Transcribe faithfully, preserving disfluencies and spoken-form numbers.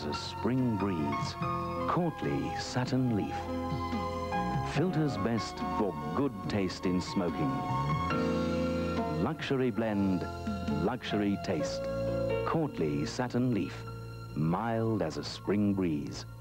a spring breeze. Courtleigh Satin Leaf. Filters best for good taste in smoking. Luxury blend, luxury taste. Courtleigh Satin Leaf. Mild as a spring breeze.